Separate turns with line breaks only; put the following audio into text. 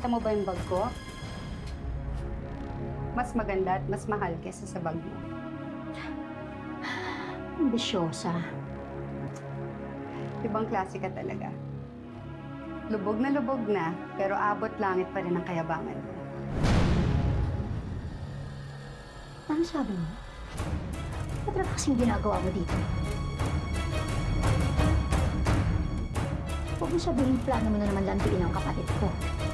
Nakita mo ba yung bag ko? Mas maganda at mas mahal kesa sa bag mo.
Ambisyosa.
Ibang klase ka talaga. Lubog na, pero abot langit pa rin ang kayabangan mo.
Ano sabi mo? Ano ba kasing ginagawa mo dito? Huwag mo sabihin plano mo na naman lantuin ang kapatid ko.